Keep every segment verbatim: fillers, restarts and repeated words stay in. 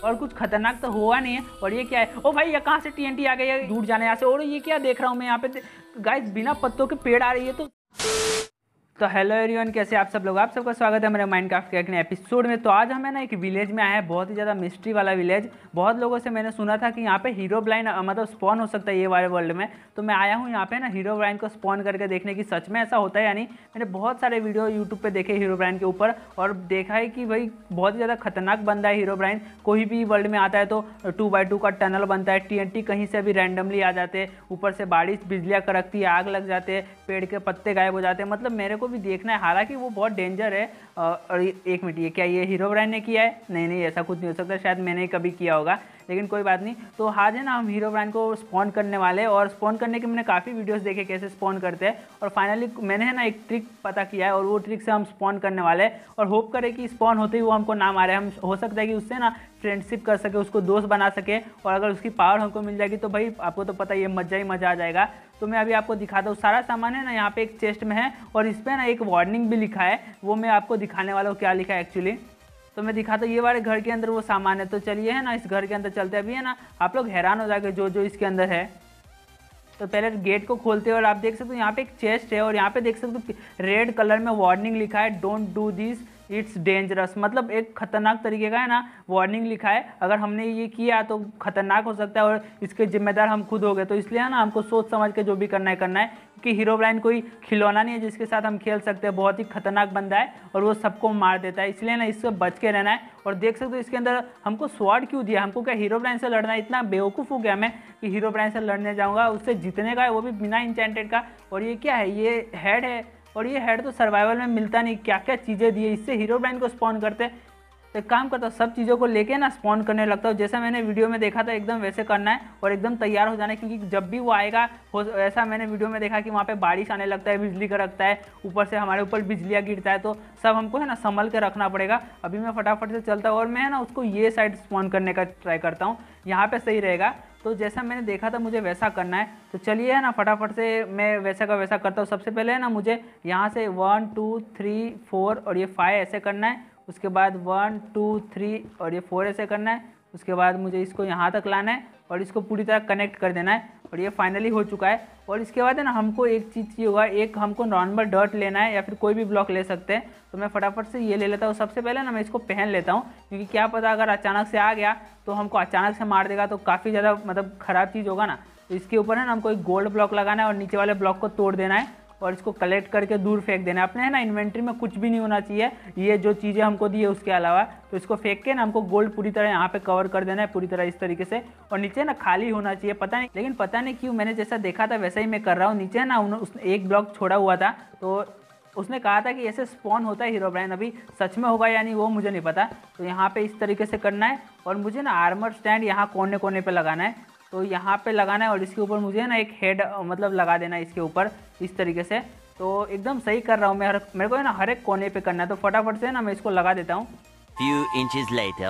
और कुछ खतरनाक तो हुआ नहीं है। और ये क्या है, ओ भाई ये कहाँ से टीएनटी आ गई है, दूर जाने यहाँ से। और ये क्या देख रहा हूँ मैं यहाँ पे गाइस, बिना पत्तों के पेड़ आ रही है। तो तो हेलो एवरीवन, कैसे आप सब लोग, आप सबका स्वागत है मेरे माइनक्राफ्ट के एक नए एपिसोड में। तो आज हमें ना एक विलेज में आया है, बहुत ही ज़्यादा मिस्ट्री वाला विलेज। बहुत लोगों से मैंने सुना था कि यहाँ पे हीरो ब्राइन मतलब स्पॉन हो सकता है ये वाले वर्ल्ड में। तो मैं आया हूँ यहाँ पे ना हीरो ब्राइन को स्पॉन करके देखने की सच में ऐसा होता है या नहीं। मैंने बहुत सारे वीडियो यूट्यूब पर देखे हीरो ब्राइन के ऊपर और देखा है कि भाई बहुत ही ज़्यादा खतरनाक बंदा है हीरो ब्राइन। कोई भी वर्ल्ड में आता है तो टू बाई टू का टनल बनता है, टी एन टी कहीं से भी रैंडमली आ जाते हैं, ऊपर से बारिश बिजलियाँ कड़कती है, आग लग जाते हैं, पेड़ के पत्ते गायब हो जाते हैं। मतलब मेरे को भी देखना है, हालांकि कि वो बहुत डेंजर है। और एक मिनट, ये क्या ये हीरो ब्राइन ने किया है? नहीं नहीं, ऐसा कुछ नहीं हो सकता, शायद मैंने ही कभी किया होगा, लेकिन कोई बात नहीं। तो आज है ना हम हीरो ब्राइन को स्पॉन करने वाले हैं। और स्पॉन करने के मैंने काफ़ी वीडियोस देखे कैसे स्पॉन करते हैं, और फाइनली मैंने है ना एक ट्रिक पता किया है, और वो ट्रिक से हम स्पॉन करने वाले हैं। और होप करें कि स्पॉन होते ही वो हमको ना मारे, हम हो सकता है कि उससे ना फ्रेंडशिप कर सके, उसको दोस्त बना सके। और अगर उसकी पावर हमको मिल जाएगी तो भाई आपको तो पता ही है, मज़ा ही मज़ा आ जाएगा। तो मैं अभी आपको दिखाता हूँ, सारा सामान है ना यहाँ पे एक चेस्ट में है, और इस पर ना एक वार्निंग भी लिखा है, वो मैं आपको दिखाने वाला हूँ क्या लिखा है एक्चुअली। तो मैं दिखाता हूँ, ये वाले घर के अंदर वो सामान है। तो चलिए है ना इस घर के अंदर चलते हैं। अभी है ना आप लोग हैरान हो जाएंगे जो जो इसके अंदर है। तो पहले गेट को खोलते हैं और आप देख सकते हो यहाँ पे एक चेस्ट है, और यहाँ पे देख सकते हो रेड कलर में वार्निंग लिखा है, don't do this it's dangerous. मतलब एक खतरनाक तरीके का है ना वार्निंग लिखा है, अगर हमने ये किया तो खतरनाक हो सकता है, और इसके जिम्मेदार हम खुद हो गए। तो इसलिए है ना हमको सोच समझ के जो भी करना है करना है, क्योंकि हीरो ब्राइन कोई खिलौना नहीं है जिसके साथ हम खेल सकते हैं। बहुत ही खतरनाक बंदा है और वो सबको मार देता है, इसलिए ना इससे बच के रहना है। और देख सकते हो इसके अंदर हमको स्वॉर्ड क्यों दिया, हमको क्या हीरो ब्राइन से लड़ना है? इतना बेवकूफ़ हो गया मैं कि हीरो ब्राइन से लड़ने जाऊँगा, उससे जीतने का है, वो भी बिना इंचेंटेड का। और ये क्या है, ये हेड है, और ये हेड तो सर्वाइवल में मिलता नहीं, क्या क्या चीज़ें दी है, इससे हीरो ब्राइन को स्पॉन करते। तो एक काम करता हूँ, सब चीज़ों को लेके ना स्पॉन करने लगता हूँ, जैसा मैंने वीडियो में देखा था एकदम वैसे करना है, और एकदम तैयार हो जाना है। क्योंकि जब भी वो आएगा हो, ऐसा मैंने वीडियो में देखा कि वहाँ पे बारिश आने लगता है, बिजली कड़कता है, ऊपर से हमारे ऊपर बिजलियाँ गिरता है, तो सब हमको है ना संभल के रखना पड़ेगा। अभी मैं फटाफट से चलता हूँ और मैं ना उसको ये साइड स्पॉन करने का ट्राई करता हूँ, यहाँ पर सही रहेगा। तो जैसा मैंने देखा था मुझे वैसा करना है। तो चलिए है ना फटाफट से मैं वैसा का वैसा करता हूँ। सबसे पहले है ना मुझे यहाँ से वन टू थ्री फोर और ये फाइव ऐसे करना है, उसके बाद वन टू थ्री और ये फोर ऐसे करना है, उसके बाद मुझे इसको यहाँ तक लाना है और इसको पूरी तरह कनेक्ट कर देना है, और ये फाइनली हो चुका है। और इसके बाद है ना हमको एक चीज़ चाहिए होगा, एक हमको नॉर्मल डर्ट लेना है या फिर कोई भी ब्लॉक ले सकते हैं। तो मैं फटाफट से ये ले लेता हूँ। सबसे पहले ना मैं इसको पहन लेता हूँ, क्योंकि क्या पता अगर अचानक से आ गया तो हमको अचानक से मार देगा, तो काफ़ी ज़्यादा मतलब ख़राब चीज़ होगा ना। तो इसके ऊपर है ना हमको एक गोल्ड ब्लॉक लगाना है और नीचे वाले ब्लॉक को तोड़ देना है और इसको कलेक्ट करके दूर फेंक देना है। अपने है ना इन्वेंट्री में कुछ भी नहीं होना चाहिए, ये जो चीज़ें हमको दी है उसके अलावा। तो इसको फेंक के ना हमको गोल्ड पूरी तरह यहाँ पे कवर कर देना है, पूरी तरह इस तरीके से। और नीचे ना खाली होना चाहिए, पता नहीं लेकिन पता नहीं क्यों मैंने जैसा देखा था वैसा ही मैं कर रहा हूँ। नीचे ना उसने एक ब्लॉक छोड़ा हुआ था, तो उसने कहा था कि ऐसे स्पॉन होता है हीरो ब्राइन। अभी सच में होगा या नहीं वो मुझे नहीं पता। तो यहाँ पे इस तरीके से करना है, और मुझे ना आर्मर स्टैंड यहाँ कोने कोने पे लगाना है। तो यहाँ पे लगाना है, और इसके ऊपर मुझे ना एक हेड मतलब लगा देना है इसके ऊपर इस तरीके से। तो एकदम सही कर रहा हूँ मैं, मेरे को है ना हर एक कोने पे करना है। तो फटाफट से ना मैं इसको लगा देता हूँ। Few inches later.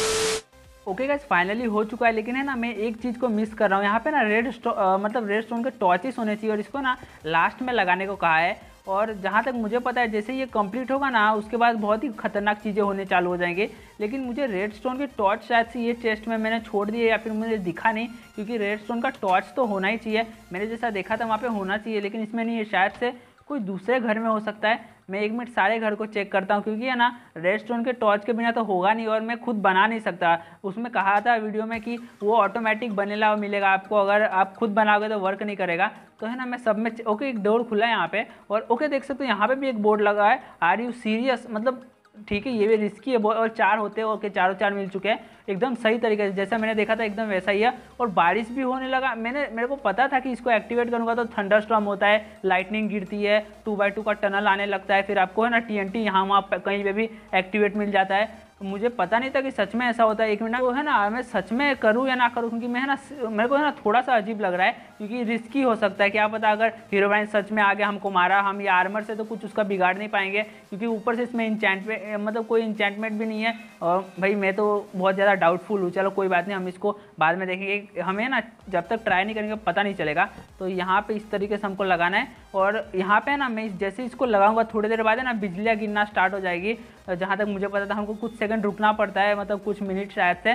Okay guys, finally हो चुका है। लेकिन है ना मैं एक चीज़ को मिस कर रहा हूँ, यहाँ पे ना रेड स्टोन मतलब रेड स्टोन के टॉर्चेस होने चाहिए, और इसको ना लास्ट में लगाने को कहा है। और जहाँ तक मुझे पता है जैसे ये कंप्लीट होगा ना उसके बाद बहुत ही खतरनाक चीज़ें होने चालू हो जाएंगे। लेकिन मुझे रेड स्टोन के टॉर्च शायद से ये चेस्ट में मैंने छोड़ दिए, या फिर मुझे दिखा नहीं, क्योंकि रेड स्टोन का टॉर्च तो होना ही चाहिए। मैंने जैसा देखा था वहाँ पे होना चाहिए, लेकिन इसमें नहीं है, शायद से कोई दूसरे घर में हो सकता है। मैं एक मिनट सारे घर को चेक करता हूँ, क्योंकि है ना रेड स्टोन के टॉर्च के बिना तो होगा नहीं, और मैं खुद बना नहीं सकता। उसमें कहा था वीडियो में कि वो ऑटोमेटिक बनेगा और मिलेगा आपको, अगर आप खुद बनाओगे तो वर्क नहीं करेगा। तो है ना मैं सब में ओके एक डोर खुला है यहाँ पे, और ओके देख सकते हो यहाँ पे भी एक बोर्ड लगा है, आर यू सीरियस। मतलब ठीक है ये भी रिस्की है, और चार होते हैं, ओके चारों चार मिल चुके हैं एकदम सही तरीके से, जैसा मैंने देखा था एकदम वैसा ही है। और बारिश भी होने लगा, मैंने मेरे को पता था कि इसको एक्टिवेट करूँगा तो थंडरस्टॉर्म होता है, लाइटनिंग गिरती है, टू बाई टू का टनल आने लगता है, फिर आपको है ना टीएनटी यहाँ वहाँ कहीं पे भी एक्टिवेट मिल जाता है। मुझे पता नहीं था कि सच में ऐसा होता है। एक मिनट वो है ना मैं सच में करूँ या ना करूँ, क्योंकि मैं है ना मेरे को है ना थोड़ा सा अजीब लग रहा है, क्योंकि रिस्की हो सकता है। क्या पता अगर हीरो ब्राइन सच में आगे हमको मारा, हम ये आर्मर से तो कुछ उसका बिगाड़ नहीं पाएंगे, क्योंकि ऊपर से इसमें इंचेंटमेंट मतलब कोई इंचेंटमेंट भी नहीं है। और भाई मैं तो बहुत ज़्यादा डाउटफुल हूँ। चलो कोई बात नहीं, हम इसको बाद में देखेंगे, हमें ना जब तक ट्राई नहीं करेंगे पता नहीं चलेगा। तो यहाँ पे इस तरीके से हमको लगाना है, और यहाँ पे ना मैं जैसे इसको लगाऊंगा थोड़ी देर बाद है ना बिजलियाँ गिरना स्टार्ट हो जाएगी। जहाँ तक मुझे पता था हमको कुछ सेकंड रुकना पड़ता है, मतलब कुछ मिनट शायद से।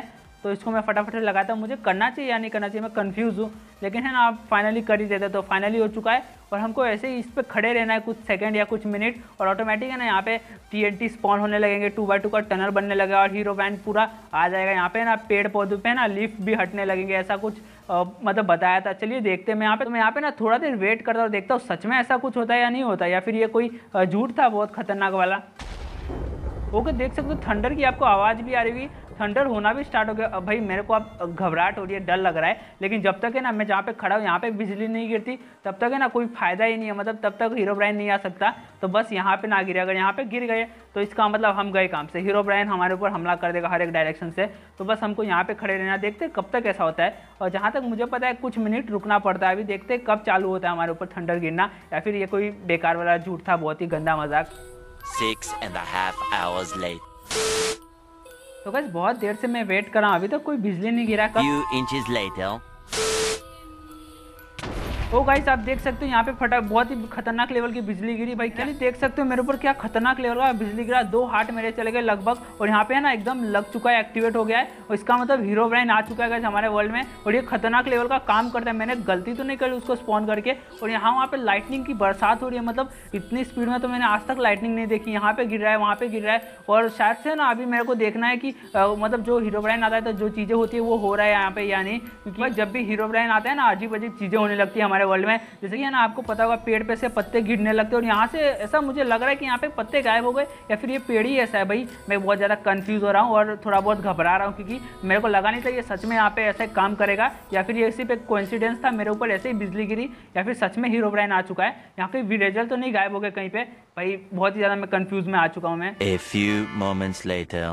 तो इसको मैं फटाफट लगाता हूँ। मुझे करना चाहिए या नहीं करना चाहिए, मैं कंफ्यूज हूँ, लेकिन है ना आप फाइनली कर ही देते। तो फाइनली हो चुका है और हमको ऐसे ही इस पर खड़े रहना है कुछ सेकंड या कुछ मिनट और ऑटोमेटिक है ना यहाँ पे टीएनटी स्पॉन होने लगेंगे, टू बाई टू का टनल बनने लगेगा और हीरोब्राइन पूरा आ जाएगा। यहाँ पे ना पेड़ पौधों पे ना लिफ्ट भी हटने लगेंगे, ऐसा कुछ आ, मतलब बताया था। चलिए देखते हैं मैं यहाँ पे तो मैं यहाँ पे ना थोड़ा देर वेट करता हूँ, देखता हूँ सच में ऐसा कुछ होता है या नहीं होता, या फिर ये कोई झूठ था बहुत खतरनाक वाला। ओके देख सकते हो थंडर की आपको आवाज़ भी आ रही होगी, थंडर होना भी स्टार्ट हो गया। अब भाई मेरे को अब घबराहट हो रही है, डर लग रहा है, लेकिन जब तक है ना मैं जहाँ पे खड़ा हूँ यहाँ पे बिजली नहीं गिरती तब तक है ना कोई फायदा ही नहीं है, मतलब तब तक हीरोब्राइन नहीं आ सकता। तो बस यहाँ पे ना गिरे, अगर यहाँ पे गिर गए तो इसका मतलब हम गए काम से, हीरोब्राइन हमारे ऊपर हमला कर देगा हर एक डायरेक्शन से। तो बस हमको यहाँ पे खड़े रहना, देखते कब तक ऐसा होता है। और जहाँ तक मुझे पता है कुछ मिनट रुकना पड़ता है, अभी देखते कब चालू होता है हमारे ऊपर थंडर गिरना, या फिर ये कोई बेकार वाला झूठ था, बहुत ही गंदा मजाक। Six and a half hours later. तो गाइस बहुत देर से मैं वेट कर रहा हूँ, अभी तक तो कोई बिजली नहीं गिरा। कब Few inches later. Oh guys आप देख सकते हो यहाँ पे फटा बहुत ही खतरनाक लेवल की बिजली गिरी। भाई क्या देख सकते हो मेरे ऊपर क्या खतरनाक लेवल का बिजली गिरा, दो हार्ट मेरे चले गए लगभग। और यहाँ पे है ना एकदम लग चुका है, एक्टिवेट हो गया है और इसका मतलब हीरोब्राइन आ चुका है गाइस हमारे वर्ल्ड में और ये खतरनाक लेवल का काम करता है। मैंने गलती तो नहीं करी उसको स्पॉन करके। और यहाँ वहाँ पे लाइटनिंग की बरसात हो रही है, मतलब इतनी स्पीड में तो मैंने आज तक लाइटनिंग नहीं देखी। यहाँ पे गिर रहा है, वहाँ पे गिर रहा है और शायद से ना अभी मेरे को देखना है कि आ, मतलब जो हीरोब्राइन आता है तो जो चीज़ें होती है वो हो रहा है यहाँ पे या नहीं, क्योंकि जब भी हीरोब्राइन आता है ना अजीब अजीब चीज़ें होने लगती है हमारे वर्ल्ड में। जैसे कि ना आपको पता होगा पेड़ पे से पत्ते गिरने लगते हैं और यहाँ से ऐसा मुझे लग रहा है कि यहाँ पे पत्ते गायब हो गए या फिर ये पेड़ ही ऐसा है। भाई मैं बहुत ज़्यादा कंफ्यूज हो रहा हूँ और थोड़ा बहुत घबरा रहा हूँ, क्योंकि मेरे को लगा नहीं था ये सच में यहाँ पे ऐसे काम करेगा या फिर ये सिर्फ एक कोइंसिडेंस था, मेरे ऊपर ऐसे ही बिजली गिरी या फिर सच में हीरोब्राइन आ चुका है। यहाँ पे विलेजर तो नहीं गायब हो गए कहीं पे। भाई बहुत ही ज़्यादा मैं कंफ्यूज में आ चुका हूँ मैं। A few moments later.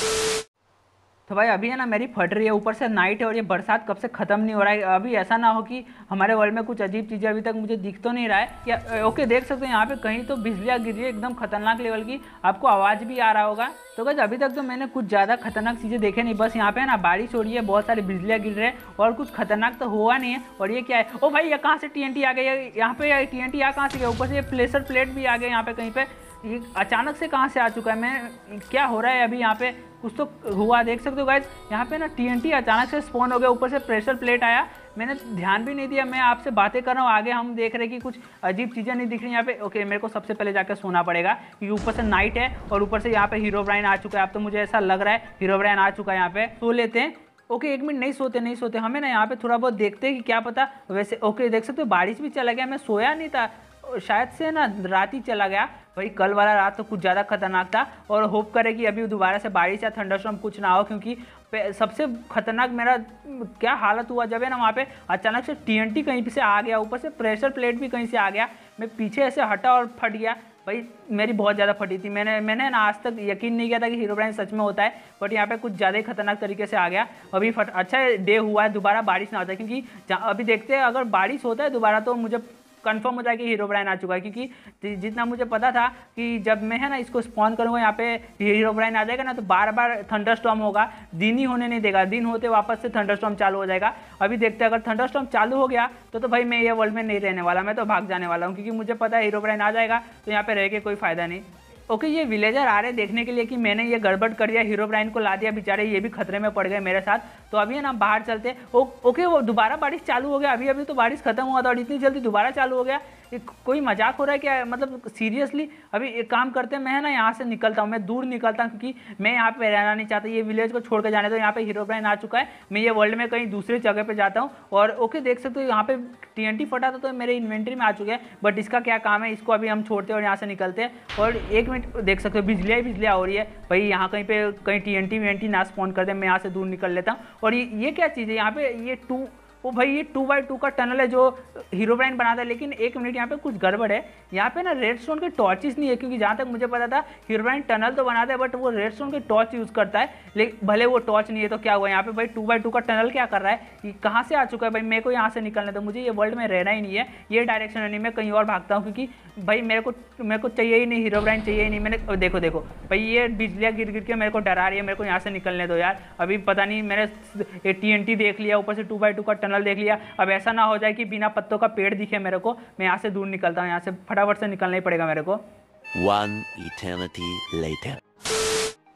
तो भाई अभी है ना मेरी फट रही है, ऊपर से नाइट है और ये बरसात कब से ख़त्म नहीं हो रहा है। अभी ऐसा ना हो कि हमारे वर्ल्ड में कुछ अजीब चीज़ें अभी तक मुझे दिख तो नहीं रहा है या ओके देख सकते हो यहाँ पे कहीं तो बिजलियाँ गिर रही है एकदम खतरनाक लेवल की, आपको आवाज़ भी आ रहा होगा। तो गाइस अभी तक तो मैंने कुछ ज़्यादा खतरनाक चीज़ें देखे नहीं, बस यहाँ पे है ना बारिश हो रही है, बहुत सारी बिजलियाँ गिर रही है और कुछ खतरनाक तो हुआ नहीं है। और ये क्या है, ओ भाई ये कहाँ से टी एन टी आ गई है, यहाँ पे टी एन टी आ कहाँ से गया, ऊपर से ये प्लेसर प्लेट भी आ गए यहाँ पे कहीं पे, ये अचानक से कहाँ से आ चुका है। मैं क्या हो रहा है अभी यहाँ पे, कुछ तो हुआ। देख सकते हो गाइस यहाँ पे ना टीएनटी अचानक से स्पॉन हो गया, ऊपर से प्रेशर प्लेट आया, मैंने ध्यान भी नहीं दिया। मैं आपसे बातें कर रहा हूँ, आगे हम देख रहे हैं कि कुछ अजीब चीज़ें नहीं दिख रही यहाँ पे। ओके मेरे को सबसे पहले जाकर सोना पड़ेगा क्योंकि ऊपर से नाइट है और ऊपर से यहाँ पे हीरोब्राइन आ चुका है। अब तो मुझे ऐसा लग रहा है हीरोब्राइन आ चुका है यहाँ पे। सो लेते हैं। ओके एक मिनट, नहीं सोते नहीं सोते हमें ना यहाँ पे थोड़ा बहुत देखते हैं कि क्या पता वैसे। ओके देख सकते हो बारिश भी चला गया, मैं सोया नहीं था, शायद से ना रात ही चला गया। भाई कल वाला रात तो कुछ ज़्यादा खतरनाक था और होप करे कि अभी दोबारा से बारिश या थंडरस्टॉर्म कुछ ना हो, क्योंकि सबसे खतरनाक मेरा क्या हालत हुआ जब है ना वहाँ पे अचानक से टीएनटी कहीं से आ गया, ऊपर से प्रेशर प्लेट भी कहीं से आ गया, मैं पीछे ऐसे हटा और फट गया। भाई मेरी बहुत ज़्यादा फटी थी, मैंने मैंने ना आज तक यकीन नहीं किया था कि हीरोब्राइन सच में होता है, बट यहाँ पे कुछ ज़्यादा ही खतरनाक तरीके से आ गया। अभी फट अच्छा डे हुआ है, दोबारा बारिश ना होता है, क्योंकि अभी देखते हैं अगर बारिश होता है दोबारा तो मुझे कंफर्म हो जाए कि हीरोब्राइन आ चुका है, क्योंकि जितना मुझे पता था कि जब मैं है ना इसको स्पॉन करूँगा यहाँ पे हीरोब्राइन आ जाएगा ना तो बार बार थंडरस्टॉर्म होगा, दिन ही होने नहीं देगा, दिन होते वापस से थंडरस्टॉर्म चालू हो जाएगा। अभी देखते हैं अगर थंडरस्टॉर्म चालू हो गया तो तो भाई मैं ये वर्ल्ड में नहीं रहने वाला, मैं तो भाग जाने वाला हूँ, क्योंकि मुझे पता है हीरोब्राइन आ जाएगा तो यहाँ पे रह के कोई फ़ायदा नहीं। ओके ये विलेजर आ रहे देखने के लिए कि मैंने ये गड़बड़ कर दिया, हीरोब्राइन को ला दिया, बेचारे ये भी खतरे में पड़ गए मेरे साथ। तो अभी है ना बाहर चलते। ओ, ओके वो दोबारा बारिश चालू हो गया, अभी अभी तो बारिश खत्म हुआ था और इतनी जल्दी दोबारा चालू हो गया, ये कोई मजाक हो रहा है क्या, मतलब सीरियसली। अभी एक काम करते हैं, मैं है ना यहाँ से निकलता हूँ, मैं दूर निकलता हूँ, क्योंकि मैं यहाँ पे रहना नहीं चाहता, ये विलेज को छोड़ कर जाने दो। यहाँ पे हीरोब्राइन आ चुका है, मैं ये वर्ल्ड में कहीं दूसरी जगह पे जाता हूँ। और ओके देख सकते हो यहाँ पे टीएनटी फटा था तो मेरे इन्वेंट्री में आ चुके हैं, बट इसका क्या काम है, इसको अभी हम छोड़ते हैं और यहाँ से निकलते हैं। और एक मिनट देख सकते हो बिजलियाँ ही बिजलियाँ हो रही है भाई, यहाँ कहीं पे कहीं टीएनटी वीएनटी ना स्पॉन कर दे, मैं यहाँ से दूर निकल लेता हूँ। और ये ये क्या चीज़ है यहाँ पे, ये टू वो भाई ये टू बाई टू का टनल है जो हीरोब्राइन बनाता है, लेकिन एक मिनट यहाँ पे कुछ गड़बड़ है, यहाँ पे ना रेडस्टोन के टॉर्चेस नहीं है, क्योंकि जहाँ तक मुझे पता था हीरोब्राइन टनल तो बनाता है बट वो रेडस्टोन के टॉर्च यूज़ करता है, लेकिन भले वो टॉर्च नहीं है तो क्या हुआ यहाँ पे भाई टू बाई टू का टनल क्या कर रहा है, ये कहाँ से आ चुका है भाई। मेरे को यहाँ से निकलना था, मुझे ये वर्ल्ड में रहना ही नहीं है, ये डायरेक्शन नहीं, मैं कहीं और भागता हूँ, क्योंकि भाई मेरे को मेरे को चाहिए ही नहीं, हीरोब्राइन चाहिए ही नहीं। मैंने देखो देखो भाई ये बिजलियाँ गिर गिर के मेरे को डरा रही है, मेरे को यहाँ से निकलने दो यार। अभी पता नहीं मैंने टी एन टी देख लिया, ऊपर से टू बाई टू का टनल देख लिया, अब ऐसा ना हो जाए कि बिना पत्तों का पेड़ दिखे मेरे को। मैं यहाँ से दूर निकलता हूँ, यहाँ से फटाफट से निकलना ही पड़ेगा मेरे को। One eternity later.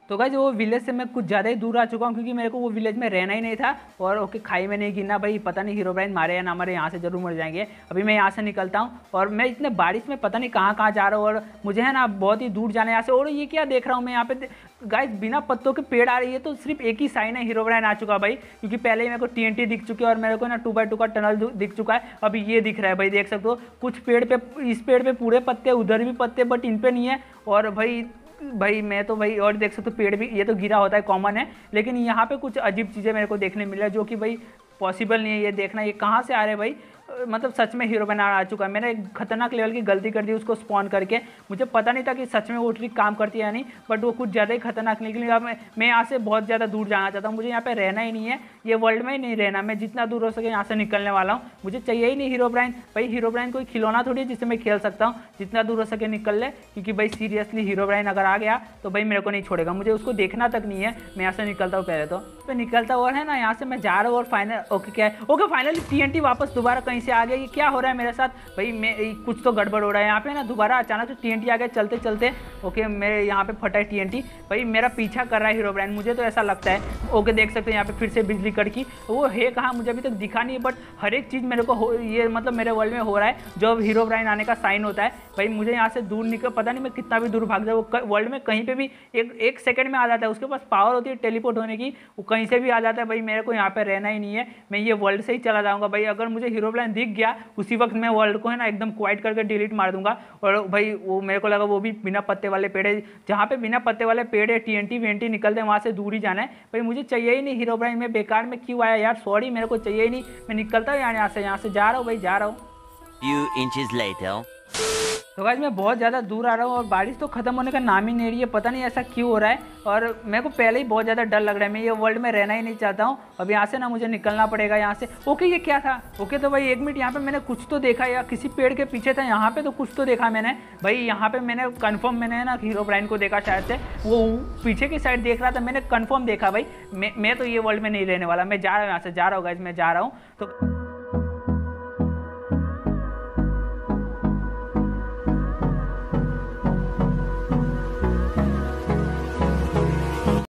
तो गाइस वो विलेज से मैं कुछ ज़्यादा ही दूर आ चुका हूँ क्योंकि मेरे को वो विलेज में रहना ही नहीं था। और ओके खाई में नहीं गिरना भाई, पता नहीं हीरोब्राइन मारे या ना मारे, यहाँ से जरूर मर जाएंगे। अभी मैं यहाँ से निकलता हूँ और मैं इतने बारिश में पता नहीं कहाँ कहाँ जा रहा हूँ और मुझे है ना बहुत ही दूर जाना है यहाँ से। और ये क्या देख रहा हूँ मैं यहाँ पे गाइस, बिना पत्तों के पेड़ आ रही है तो सिर्फ एक ही साइन है हीरोब्राइन आ चुका भाई, क्योंकि पहले ही मेरे को टीएनटी दिख चुकी है और मेरे को ना टू बाई टू का टनल दिख चुका है। अभी ये दिख रहा है भाई, देख सकते हो कुछ पेड़ पे, इस पेड़ पे पूरे पत्ते, उधर भी पत्ते, बट इन पे नहीं है। और भाई भाई मैं तो भाई और देख सकते हो पेड़ भी, ये तो गिरा होता है कॉमन है, लेकिन यहाँ पे कुछ अजीब चीज़ें मेरे को देखने मिल रहा है जो कि भाई पॉसिबल नहीं है ये देखना। ये कहाँ से आ रहे हैं भाई, मतलब सच में हीरोब्राइन आ चुका है। मैंने एक खतरनाक लेवल की गलती कर दी उसको स्पॉन करके, मुझे पता नहीं था कि सच में वो ट्रिक काम करती है या नहीं, बट वो कुछ ज़्यादा ही खतरनाक निकली। अब मैं मैं यहाँ से बहुत ज़्यादा दूर जाना चाहता हूँ, मुझे यहाँ पे रहना ही नहीं है, ये वर्ल्ड में ही नहीं रहना। मैं जितना दूर हो सके यहाँ से निकलने वाला हूँ, मुझे चाहिए ही नहीं हीरोब्राइन। भाई हीरोब्राइन कोई खिलौना थोड़ी है जिससे मैं खेल सकता हूँ, जितना दूर हो सके निकल ले, क्योंकि भाई सीरियसली हीरोब्राइन अगर आ गया तो भाई मेरे को नहीं छोड़ेगा, मुझे उसको देखना तक नहीं है। मैं यहाँ से निकलता हूँ पहले तो मैं निकलता और है ना यहाँ से मैं जा रहा हूँ और फाइनल ओके क्या है, ओके फाइनली टीएनटी वापस दोबारा कहीं से आ गया। ये क्या हो रहा है मेरे साथ भाई, मैं कुछ तो गड़बड़ हो रहा है यहाँ पे ना, दोबारा अचानक से टीएनटी आ गया चलते चलते। ओके मेरे यहाँ पे फटा है टीएनटी, भाई मेरा पीछा कर रहा है हीरोब्राइन, मुझे तो ऐसा लगता है। ओके देख सकते हैं यहाँ पे फिर से बिजली कड़की, वो है कहाँ मुझे अभी तक दिखा नहीं है, बट हर एक चीज़ मेरे को हो, ये मतलब मेरे वर्ल्ड में हो रहा है जो हीरोब्राइन आने का साइन होता है। भाई मुझे यहाँ से दूर निकल, पता नहीं मैं कितना भी दूर भाग जाऊँ, वो वर्ल्ड में कहीं पर भी एक एक सेकेंड में आ जाता है, उसके पास पावर होती है टेलीपोर्ट होने की, वो कहीं से भी आ जाता है। भाई मेरे को यहाँ पर रहना ही नहीं है, मैं ये वर्ल्ड से ही चला जाऊँगा भाई। अगर मुझे हीरोब्राइन दिख गया उसी वक्त मैं वर्ल्ड को है ना एकदम क्वाइट करके डिलीट मार दूंगा। और भाई वो मेरे को लगा वो भी बिना पत्ते वाले पेड़ है, जहाँ पे बिना पत्ते वाले पेड़ है टीएनटी वीएनटी निकलते हैं वहाँ से दूर ही जाना है। भाई मुझे चाहिए ही नहीं हीरोब्राइन, में बेकार में क्यों आया यार, सॉरी मेरे को चाहिए ही नहीं, मैं निकलता हूँ यहाँ से, यहाँ से जा रहा हूँ भाई, जा रहा हूँ। Few inches later. तो गाइस मैं बहुत ज़्यादा दूर आ रहा हूँ और बारिश तो खत्म होने का नाम ही नहीं रही है, पता नहीं ऐसा क्यों हो रहा है। और मेरे को पहले ही बहुत ज़्यादा डर लग रहा है, मैं ये वर्ल्ड में रहना ही नहीं चाहता हूँ। अब यहाँ से ना मुझे निकलना पड़ेगा यहाँ से। ओके ये क्या था, ओके तो भाई एक मिनट, यहाँ पे मैंने कुछ तो देखा, या किसी पेड़ के पीछे था, यहाँ पे तो कुछ तो देखा मैंने भाई। यहाँ पे मैंने कन्फर्म मैंने ना हीरोब्राइन को देखा, शायद से वो पीछे की साइड देख रहा था, मैंने कन्फर्म देखा भाई। मैं मैं तो ये वर्ल्ड में नहीं रहने वाला, मैं जा रहा हूँ यहाँ से, जा रहा हूँ गाइस, मैं जा रहा हूँ। तो